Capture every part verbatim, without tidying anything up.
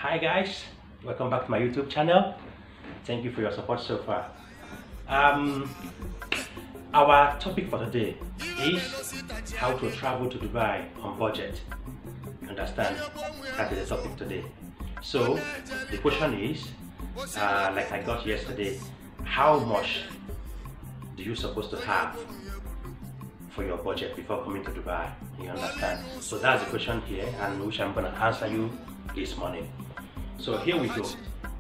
Hi guys, welcome back to my YouTube channel. Thank you for your support so far. Um, our topic for today is how to travel to Dubai on budget. Understand? That is the topic today. So the question is, uh, like I got yesterday, how much do you supposed to have for your budget before coming to Dubai? You understand? So that's the question here, and which I'm gonna answer you this morning. So here we go.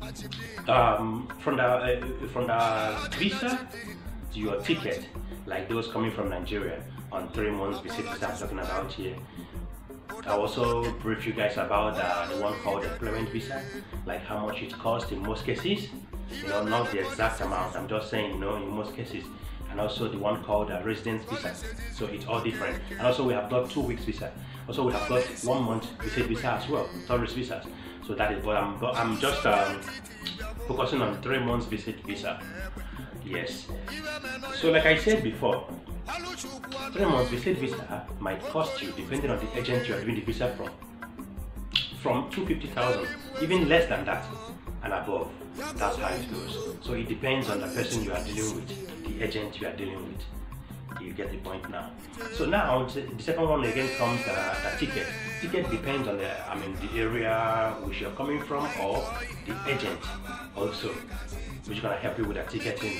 Um, from the uh, from the visa to your ticket, like those coming from Nigeria on three months visit visa I'm talking about here. I also brief you guys about uh, the one called employment visa, like how much it costs in most cases. You know, not the exact amount. I'm just saying, you know, in most cases. And also the one called uh, residence visa. So it's all different. And also we have got two weeks visa. Also we have got one month visit visa as well, tourist visas. So that is what I'm. But I'm just um, focusing on three months visit visa. Yes. So like I said before, three months visit visa might cost you, depending on the agent you are doing the visa from, from two hundred fifty thousand, even less than that and above. That's how it goes. So it depends on the person you are dealing with, the agent you are dealing with. You get the point now. So now the second one again comes the, the ticket. Ticket depends on the, I mean, the area which you're coming from or the agent also, which is gonna help you with the ticketing.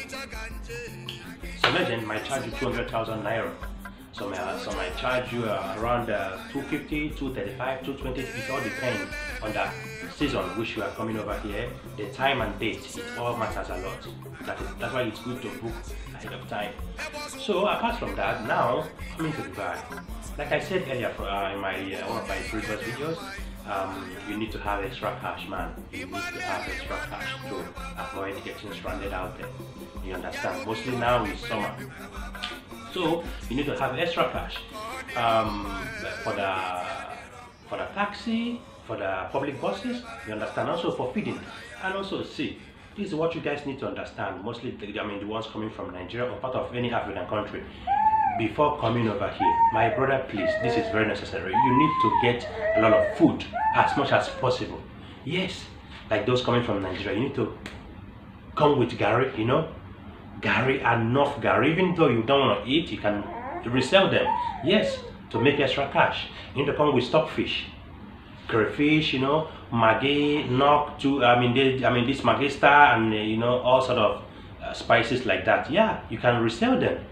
Some agent might charge you two hundred thousand naira. Some uh, some might charge you uh, around uh, two fifty, two thirty-five, two twenty. It all depends on the season which you are coming over here, the time and date. It all matters a lot. That is, that's why it's good to book ahead of time. So apart from that, now coming to Dubai, like I said earlier for, uh, in my uh, one of my previous videos, um, you need to have extra cash, man. You need to have extra cash to avoid getting stranded out there. You understand? Mostly now is summer. So you need to have extra cash um, for the for the taxi, for the public buses. You understand? Also for feeding, and also see. This is what you guys need to understand. Mostly, I mean, the ones coming from Nigeria or part of any African country. Before coming over here, my brother, please, this is very necessary. You need to get a lot of food as much as possible. Yes, like those coming from Nigeria, you need to come with gari, you know. Gari, enough gari. Even though you don't want to eat, you can resell them. Yes, to make extra cash. You need to come with stockfish, crayfish, you know, maggi, knock to. I mean, they, I mean this maggi star and uh, you know, all sort of uh, spices like that. Yeah, you can resell them.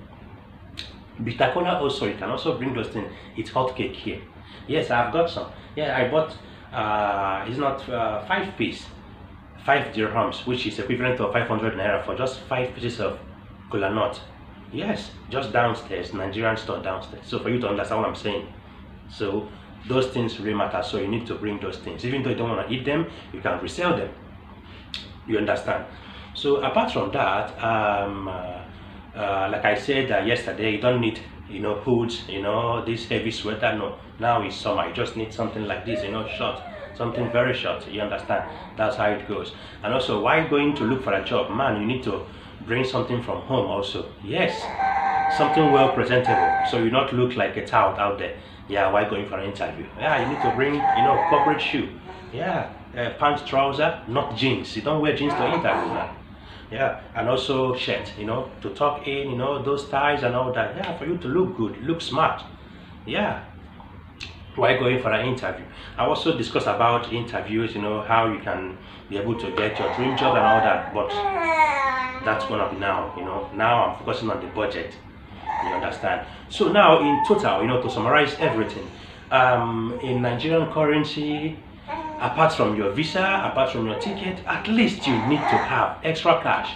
Bitter cola also, you can also bring those things. It's hot cake here. Yes, I've got some. Yeah, I bought. Uh, it's not uh, five piece. Five dirhams, which is equivalent to five hundred naira for just five pieces of kola nut. Yes, just downstairs, Nigerian store downstairs. So for you to understand what I'm saying, so those things really matter. So you need to bring those things. Even though you don't want to eat them, you can resell them. You understand? So apart from that, um, uh, uh, like I said uh, yesterday, you don't need, you know, hoods, you know, this heavy sweater. No, now it's summer. You just need something like this, you know, short. Something very short, you understand? That's how it goes. And also, why going to look for a job? Man, you need to bring something from home also. Yes, something well presentable, so you not look like a tout out there. Yeah, why going for an interview? Yeah, you need to bring, you know, corporate shoe. Yeah, uh, pants, trouser, not jeans. You don't wear jeans to interview, man. Yeah, and also shirt, you know, to tuck in, you know, those ties and all that. Yeah, for you to look good, look smart. Yeah. Why going for an interview? I also discuss about interviews, you know, how you can be able to get your dream job and all that, but that's gonna be now, you know. Now I'm focusing on the budget, you understand? So now in total, you know, to summarize everything, um, in Nigerian currency, apart from your visa, apart from your ticket, at least you need to have extra cash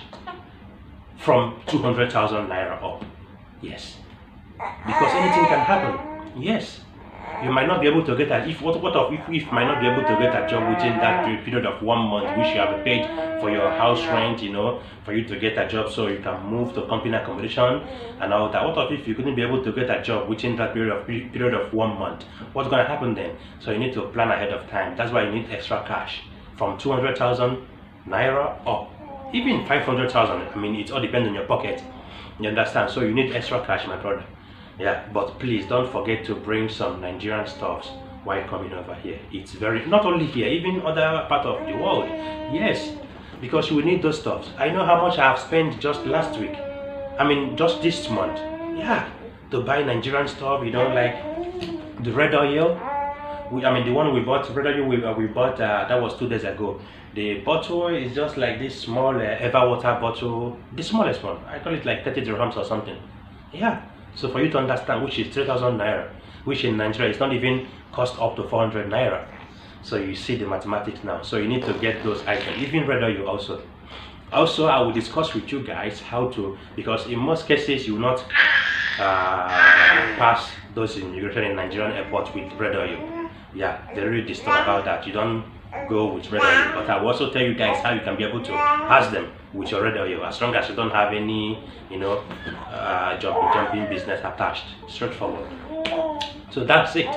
from two hundred thousand naira up. Yes, because anything can happen. Yes. You might not be able to get a, if what what of if, if you might not be able to get a job within that period of one month, which you have paid for your house rent, you know, for you to get a job so you can move to company accommodation and all that. What of if you couldn't be able to get a job within that period of period of one month? What's gonna happen then? So you need to plan ahead of time. That's why you need extra cash from two hundred thousand naira up, even five hundred thousand. I mean, it all depends on your pocket. You understand? So you need extra cash, my brother. Yeah, but please don't forget to bring some Nigerian stuffs why coming over here. It's very, not only here, even other part of the world. Yes, because you will need those stuff. I know how much I have spent just last week. I mean, just this month. Yeah, to buy Nigerian stuff, you know, like the red oil. We, I mean, the one we bought, red oil we, uh, we bought, uh, that was two days ago. The bottle is just like this small uh, Ever water bottle, the smallest one. I call it like thirty dirhams or something. Yeah, so for you to understand, which is three thousand naira, which in Nigeria is not even cost up to four hundred naira. So you see the mathematics now. So you need to get those items, even red oil also. Also, I will discuss with you guys how to, because in most cases you will not uh, pass those immigration in Nigerian airport with red oil. Yeah, they're really disturbed about that. You don't go with red oil, but I will also tell you guys how you can be able to pass them with your red oil, as long as you don't have any, you know, uh, jumping, jumping business attached. Straightforward. So that's it.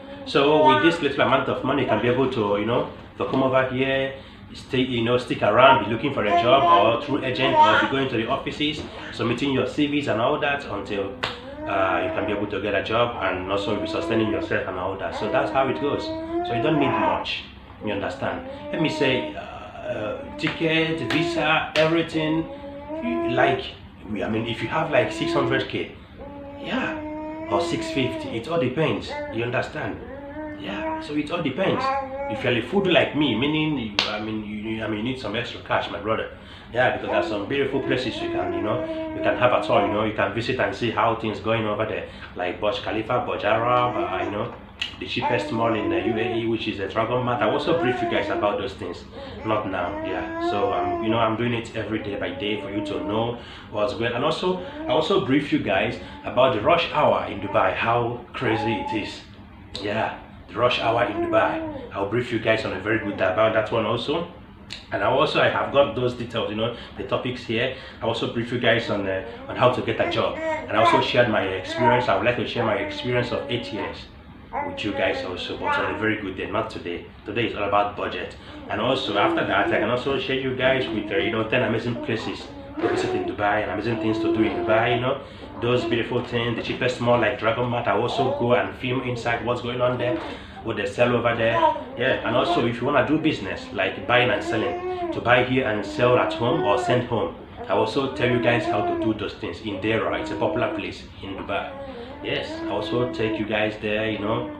So with this little amount of money, you can be able to, you know, to come over here, stay, you know, stick around, be looking for a job, or through agent, or be going to the offices, submitting your C Vs and all that until uh, you can be able to get a job, and also be sustaining yourself and all that. So that's how it goes. So you don't need much. You understand? Let me say, uh, uh, ticket, visa, everything. You, like, I mean, if you have like six hundred K, yeah, or six fifty, it all depends. You understand? Yeah, so it all depends. If you're a foodie like me, meaning, you, I mean, you, I mean, you need some extra cash, my brother. Yeah, because there's some beautiful places you can, you know, you can have at all. You know, you can visit and see how things going over there, like Burj Khalifa, Burj Arab, uh, you know, the cheapest mall in the U A E, which is the Dragon Mat. I also brief you guys about those things. Not now, yeah. So um, you know, I'm doing it every day by day for you to know what's going. And also, I also brief you guys about the rush hour in Dubai, how crazy it is. Yeah, the rush hour in Dubai. I'll brief you guys on a very good day about that one also. And I also I have got those details, you know, the topics here. I also brief you guys on uh, on how to get a job, and I also shared my experience. I would like to share my experience of eight years with you guys also, but on a very good day, not today. Today is all about budget. And also after that, I can also share you guys with uh, you know, ten amazing places to visit in Dubai and amazing things to do in Dubai. You know, those beautiful things, the cheapest mall like Dragon Mat. I also go and film inside what's going on there, what they sell over there. Yeah, and also if you want to do business like buying and selling, to buy here and sell at home or send home, I also tell you guys how to do those things in Dera. It's a popular place in Dubai. Yes, I also take you guys there, you know,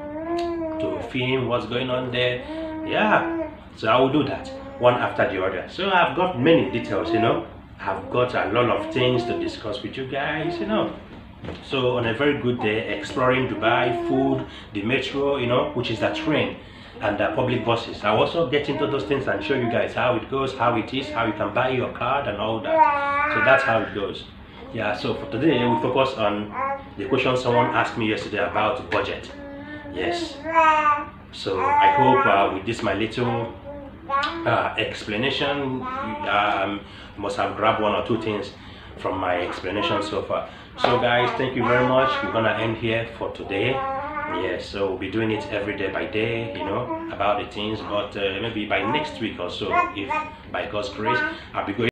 to film what's going on there. Yeah, so I will do that one after the other. So I've got many details, you know. I've got a lot of things to discuss with you guys, you know. So on a very good day, exploring Dubai, food, the metro, you know, which is the train, and the public buses. I'll also get into those things and show you guys how it goes, how it is, how you can buy your card and all that. So that's how it goes. Yeah, so for today we focus on the question someone asked me yesterday about budget. Yes, so I hope uh, with this my little uh, explanation, you um, must have grabbed one or two things from my explanation so far. So guys, thank you very much. We're gonna end here for today. Yes, so we'll be doing it every day by day, you know, about the things, but uh, maybe by next week or so, if by God's grace, I'll be going